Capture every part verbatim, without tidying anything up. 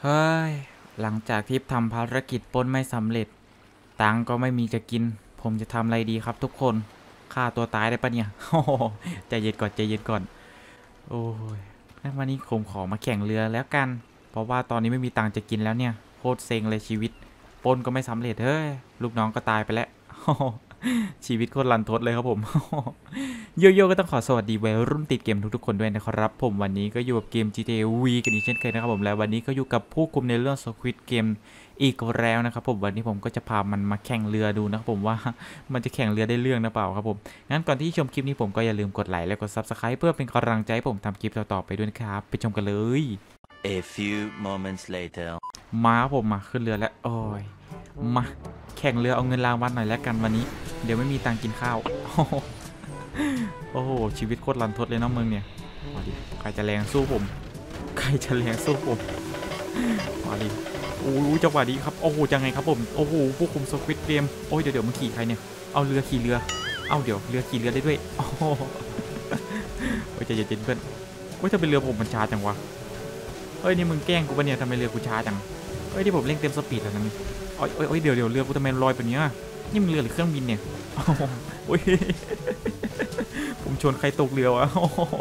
เฮ้ยหลังจากที่ทำภารกิจปล้นไม่สำเร็จตังก็ไม่มีจะกินผมจะทำอะไรดีครับทุกคนฆ่าตัวตายได้ปะเนี่ยโอ้ใจเย็นก่อนใจเย็นก่อนโอ้ยวันนี้ผมขอมาแข่งเรือแล้วกันเพราะว่าตอนนี้ไม่มีตังจะกินแล้วเนี่ยโคตรเซ็งเลยชีวิตปล้นก็ไม่สำเร็จเฮ้ยลูกน้องก็ตายไปแล้วชีวิตโคตรรันทดเลยครับผมโยโย่ก็ต้องขอสวัสดีวัยรุ่นติดเกมทุกๆคนด้วยนะครับผมวันนี้ก็อยู่กับเกม จี ที เอ V กันอีกเช่นเคยนะครับผมแล้ววันนี้ก็อยู่กับผู้คุมในเรื่อง Squid Game อีกแล้วนะครับผมวันนี้ผมก็จะพามันมาแข่งเรือดูนะครับผมว่ามันจะแข่งเรือได้เรื่องหรือเปล่าครับผมงั้นก่อนที่ชมคลิปนี้ผมก็อย่าลืมกดไลค์และกด Subscribe เพื่อเป็นกำลังใจให้ผมทำคลิปต่อๆไปด้วยนะครับไปชมกันเลย A few moments later มาผมมาขึ้นเรือแล้วโอ้ยมาแข่งเรือเอาเงินรางวัลหน่อยแล้วกันวันนี้เดี๋ยวไม่มีตังกินข้าวโอ้โหชีวิตโคตรรันทดเลยน้องเมืองเนี่ยมาดิใครจะแรงสู้ผมใครจะแรงสู้ผมมาดิโอ้ยจังหวะดีครับโอ้โหยังไงครับผมโอ้โหผู้คุมสควิดเกมโอ้ยเดี๋ยวเดี๋ยวมันขี่ใครเนี่ยเอาเรือขี่เรือเอาเดี๋ยวเรือขี่เรือได้ด้วยโอ้โหโอ้ยใจเย็นๆเพื่อนโอ้ยถ้าเป็นเรือผมมันช้าจังวะเฮ้ยนี่มึงแกล้งกูปะเนี่ยทำไมเรือกูช้าจังเฮ้ยที่ผมเร่งเต็มสปีดแล้วนะนี่โอ้ยโอ้ยเดี๋ยวเดี๋ยวเรือกูทำไมลอยแบบนี้นี่มันเรือหรือเครื่องบินเนี่ยโอ้ยผมชนใครตกเรือวะ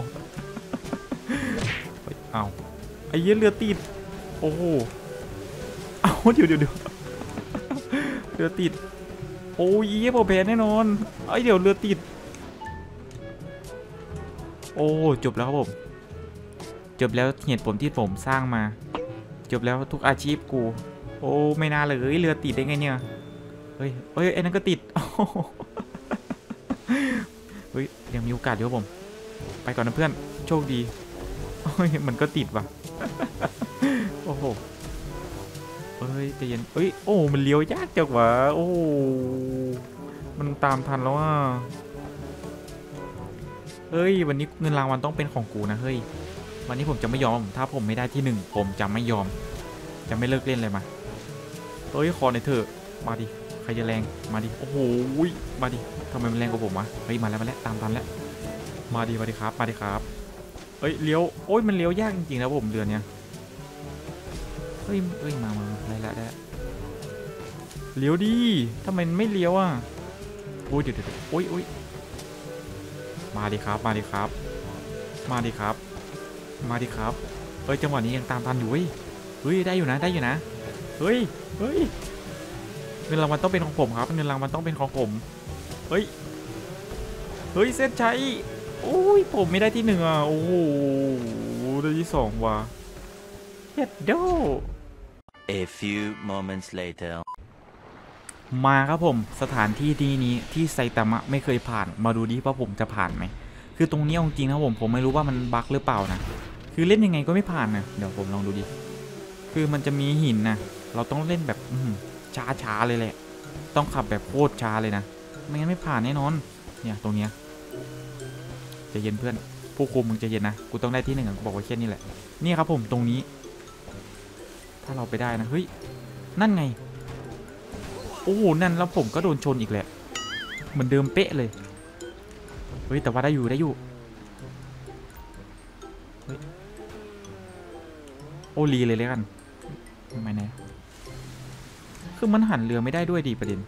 เอาไอ้เหี้ยเรือติดโอ้โหเอาเดี๋ยวเดี๋ยวเดี๋ยวเรือติดโอ้ยเหี้ยผมแพ้แน่นอนไอ้เดี๋ยวเรือติดโอ้จบแล้วครับผมจบแล้วเหตุผลที่ผมสร้างมาจบแล้วทุกอาชีพกูโอ้ไม่น่าเลยเรือติดได้ไงเนี่ยเฮ้ยเฮ้ยไอ้นั่นก็ติดเฮ้ยยังมีโอกาสเดี๋ยวผมไปก่อนนะเพื่อนโชคดีโอ้ยมันก็ติดว่ะโอ้โหเฮ้ยใจเย็นเฮ้ยโอ้มันเลี้ยวยากจังวะโอ้มันตามทันแล้วอ่ะเฮ้ยวันนี้เงินรางวัลต้องเป็นของกูนะเฮ้ยวันนี้ผมจะไม่ยอมถ้าผมไม่ได้ที่หนึ่งผมจะไม่ยอมจะไม่เลิกเล่นเลยมาเฮ้ยขอหน่อยเถอะมาดิใครจะแรงมาดิโอ้โหมาดิทำไมมันแรงกว่าผมวะเฮ้ยมาแล้วมาแล้วตามทันแล้วมาดิมาดิครับมาดิครับเฮ้ยเลี้ยวโอ้ยมันเลี้ยวยากจริงๆนะผมเรือเนี้ยเฮ้ยเฮ้ยมามาได้แล้วได้เลี้ยวดิทำไมไม่เลี้ยวอ่ะโอ้ยเดี๋ยวเดี๋ยวโอ้ยโอ้ยมาดิครับมาดิครับมาดิครับมาดิครับเฮ้ยจังหวะนี้ยังตามทันอยู่เฮ้ยเฮ้ยได้อยู่นะได้อยู่นะเฮ้ยเฮ้ยเงินรางวัลต้องเป็นของผมครับเงินรางวัลต้องเป็นของผมเฮ้ยเฮ้ยเส้นชัยโอ้ยผมไม่ได้ที่หนึ่งอ่ะโอ้โหได้ที่สองว่ะเฮ็ดโด A few moments later มาครับผมสถานที่ที่นี้ที่ไซตามะไม่เคยผ่านมาดูดิว่าผมจะผ่านไหมคือตรงนี้จริงนะผมผมไม่รู้ว่ามันบั๊กหรือเปล่านะคือเล่นยังไงก็ไม่ผ่านนะเดี๋ยวผมลองดูดิคือมันจะมีหินนะเราต้องเล่นแบบช้าๆเลยแหละต้องขับแบบโคตรช้าเลยนะไม่งั้นไม่ผ่านแน่นอนเนี่ยตรงเนี้ยจะเย็นเพื่อนผู้คุมมึงจะเย็นนะกูต้องได้ที่หนึ่งกูบอกว่าแค่นี้แหละนี่ครับผมตรงนี้ถ้าเราไปได้นะเฮ้ยนั่นไงโอ้โหนั่นแล้วผมก็โดนชนอีกแหละเหมือนเดิมเป๊ะเลยเฮ้ยแต่ว่าได้อยู่ได้อยู่เฮ้ยโอลีเลยเลยกันทำไมเนี่ยคือมันหันเรือไม่ได้ด้วยดีประเด็น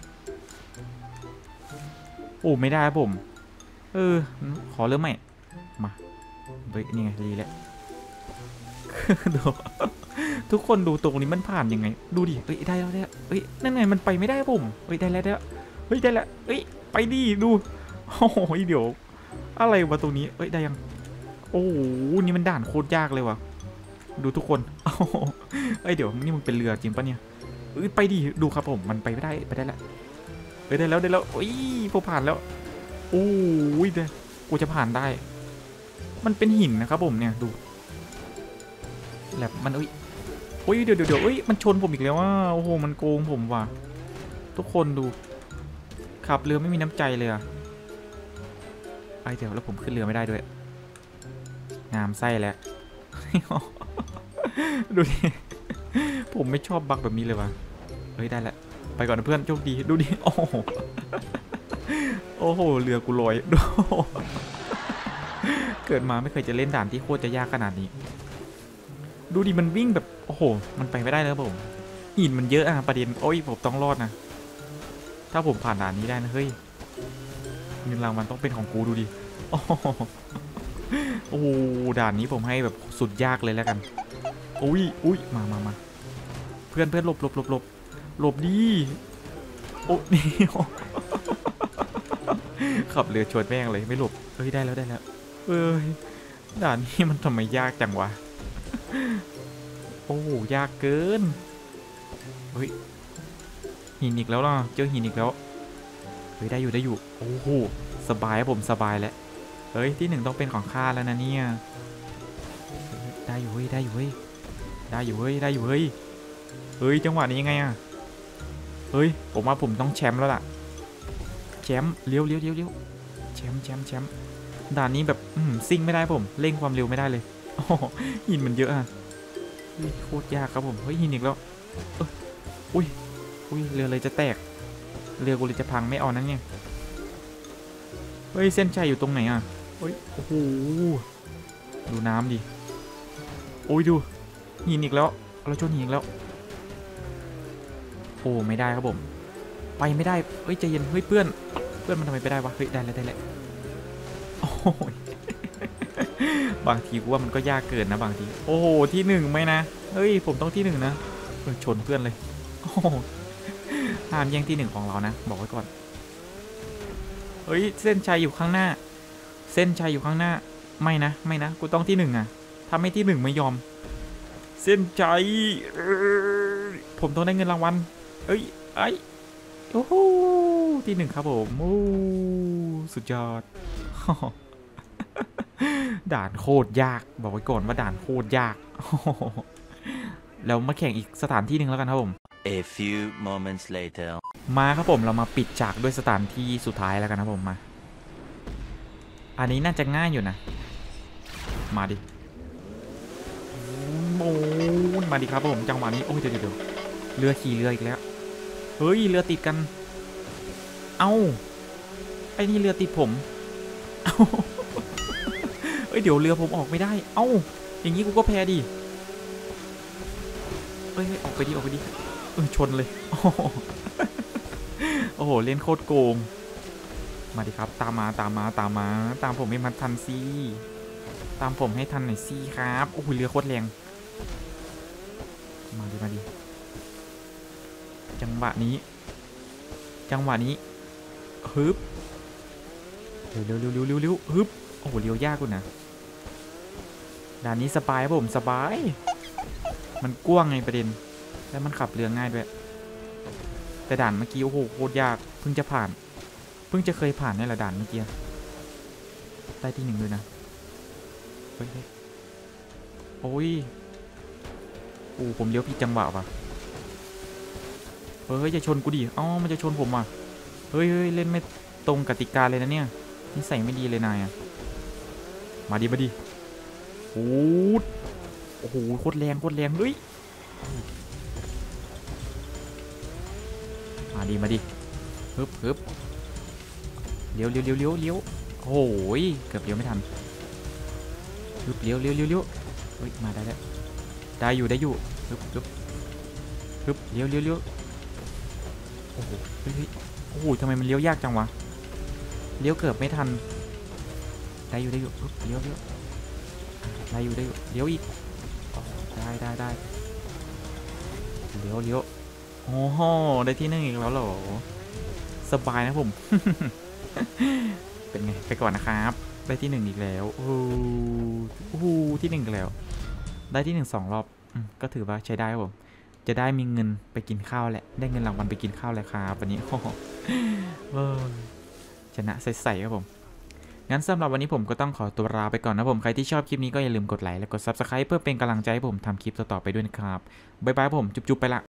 โอ้ไม่ได้ผมเออขอเริ่มใหม่มาเฮ้ยนี่ไงรีแล้วดูทุกคนดูตรงนี้มันผ่านยังไงดูดิเอ้ยได้แล้วได้เอ้ยนั่นไงมันไปไม่ได้ผมเฮ้ยได้แล้วได้เฮ้ยได้แล้วเอ้ยไปดิดูโอ้โหเดี๋ยวอะไรวะตรงนี้เอ้ยได้ยังโอ้โหนี่มันด่านโคตรยากเลยวะดูทุกคนเอ้ยเดี๋ยวนี่มันเป็นเรือจริงปะเนี่ยเอ้ยไปดิดูครับผมมันไปไม่ได้ไปได้แล้วเอ้ยได้แล้วได้แล้วโอ้ยพอผ่านแล้วโอ้ยเดี๋ยวกูจะผ่านได้มันเป็นหินนะครับผมเนี่ยดูแบบมันเอ้ยโอ้ยเดี๋ยวเดี๋ยวเดี๋ยวเอ้ยมันชนผมอีกแล้วว่าโอ้โหมันโกงผมว่ะทุกคนดูขับเรือไม่มีน้ำใจเลยอะไอเดี๋ยวแล้วผมขึ้นเรือไม่ได้ด้วยงามไส้แล้วดูดิผมไม่ชอบบักแบบนี้เลยว่ะเฮ้ยได้แล้วไปก่อนนะเพื่อนโชคดีดูดิโอ้โหโอ้โหเรือกูลอยดูเกิดมาไม่เคยจะเล่นด่านที่โคตรจะยากขนาดนี้ดูดิมันวิ่งแบบโอ้โหมันไปไม่ได้แล้วผมหินมันเยอะอะประเด็นโอ้ยผมต้องรอดนะถ้าผมผ่านด่านนี้ได้นะเฮ้ยเงินรางวัลต้องเป็นของกูดูดิโอ้โหโอ้โหด่านนี้ผมให้แบบสุดยากเลยแล้วกันอุ้ยอุ้ยมามามาเพื่อนเพื่อนหลบหลบหลบหลบหลบดิโอ้นี่ ขับเรือชนแม่งเลยไม่หลบเฮ้ยได้แล้วได้แล้วเอ้ยด่านนี้มันทำไมยากจังวะโอ้ยากเกินเฮ้ยหินอีกแล้วล่ะเจอหินอีกแล้วเฮ้ยได้อยู่ได้อยู่โอ้โหสบายผมสบายแล้วเฮ้ยที่หนึ่งต้องเป็นของข้าแล้วนะเนี่ยได้อยู่เฮ้ยได้อยู่เฮ้ยได้อยู่เฮ้ยได้อยู่เฮ้ยเฮ้ยจังหวะนี้ยังไงอะเฮ้ยผมว่าผมต้องแชมป์แล้วล่ะแชมป์เลี้ยวเลี้ยวเลี้ยวเลี้ยวแชมป์แชมป์แชมป์ด่านนี้แบบซิ่งไม่ได้ผมเร่งความเร็วไม่ได้เลยโอ้หินมันเยอะอะโคตรยากครับผมเฮ้ยหินอีกแล้วอุ้ยอุ้ยเรือเลยจะแตกเรือกูเลยจะพังไม่เอานั้นไงเฮ้ยเส้นชัยอยู่ตรงไหนอ่ะเฮ้ยโอ้โหดูน้ำดิโอ้ยดูหินอีกแล้วเราชนหินอีกแล้วโอ้ไม่ได้ครับผมไปไม่ได้เฮ้ยใจเย็นเฮ้ยเพื่อนเพื่อนมันทำไมไปได้วะเฮ้ยได้แล้วได้แล้วโอ้ยบางทีกูว่ามันก็ยากเกินนะบางทีโอ้โหที่หนึ่งไหมนะเฮ้ยผมต้องที่หนึ่งนะชนเพื่อนเลยโอ้ห้ามแย่งที่หนึ่งของเรานะบอกไว้ก่อนเฮ้ยเส้นชัยอยู่ข้างหน้าเส้นชัยอยู่ข้างหน้าไม่นะไม่นะกูต้องที่หนึ่งอะถ้าไม่ที่หนึ่งไม่ยอมเส้นชัยผมต้องได้เงินรางวัลเอ้ยไอโอ้โหที่หนึ่งครับผมโอ้สุดยอด ด่านโคตรยากบอกไว้ก่อนว่าด่านโคตรยาก แล้วมาแข่งอีกสถานที่หนึ่งแล้วกันครับผม A few moments later มาครับผมเรามาปิดฉากด้วยสถานที่สุดท้ายแล้วกันนะผมมาอันนี้น่าจะง่ายอยู่นะมาดิโอ้มาดิครับผมจังหวะนี้โอ้ยเดี๋ยวเดี๋ยวเรือขี่เรืออีกแล้วเฮ้ยเรือติดกันเอ้าไอ้นี่เรือติดผมเอ้าเอ้ยเดี๋ยวเรือผมออกไม่ได้เอ้าอย่างนี้กูก็แพ้ดิเอ้ยออกไปดิออกไปดิเออชนเลยโอ้โหเล่นโคตรโกงมาดิครับตามมาตามมาตามมาตามผมให้มันทันสิตามผมให้ทันหน่อยสิครับโอ้โหเรือโคตรแรงมาดิมาดิจังหวะนี้จังหวะนี้ฮึบเร็วเร็วเร็วเร็วเร็วเร็วฮึบโอ้โหเลี้ยวยากกว่านะด่านนี้สบายผมสบายมันกว้างไงประเด็นแล้วมันขับเรือง่ายด้วยแต่ด่านเมื่อกี้โอ้โหโคตรยากเพิ่งจะผ่านเพิ่งจะเคยผ่านในระด่านเมื่อกี้ได้ที่หนึ่งเลยนะเฮ้ยโอ้ยโอ้ผมเลี้ยวผิดจังหวะว่ะเฮ้ยจะชนกูดิอ๋อมันจะชนผมว่ะเฮ้ยเฮ้ยเล่นไม่ตรงกติกาเลยนะเนี่ยนิสัยไม่ดีเลยนายอะมาดิมาดิโอ้โอ้โหโคตรแรงโคตรแรงเฮ้ยมาดิมาดิฮึบฮึบเลี้ยวเลี้ยวเลี้ยวเลี้ยวเลี้ยวโอ้ยเกือบเลี้ยวไม่ทันฮึบเลี้ยวเลี้ยวเลี้ยวเลี้ยวเฮ้ยมาได้แล้วได้อยู่ได้อยู่ฮึบฮึบฮึบเลี้ยวเลี้ยวเลี้ยวโอ้โหเฮ้ยโอ้โหทำไมมันเลี้ยวยากจังวะเลี้ยวเกือบไม่ทันได้อยู่ได้อยู่ฮึบเลี้ยวเลี้ยวได้อยู่ได้อยู่เลี้ยวอีกได้ได้ได้เลี้ยวเลี้ยวโอ้โหได้ที่หนึ่งอีกแล้วเหรอสบายนะผม เป็นไงไปก่อนนะครับได้ที่หนึ่งอีกแล้วโอ้โหที่หนึ่งอีกแล้วได้ที่หนึ่งสองรอบก็ถือว่าใช้ได้ครับผมจะได้มีเงินไปกินข้าวแหละได้เงินรางวัลไปกินข้าวเลยครับวันนี้โอ้โหชนะใส่ๆครับผมงั้นสำหรับวันนี้ผมก็ต้องขอตัวลาไปก่อนนะผมใครที่ชอบคลิปนี้ก็อย่าลืมกดไลค์และกด ซับสไครบ์ เพื่อเป็นกำลังใจให้ผมทำคลิปต่อๆไปด้วยนะครับบ๊ายบายผมจุ๊บๆไปละ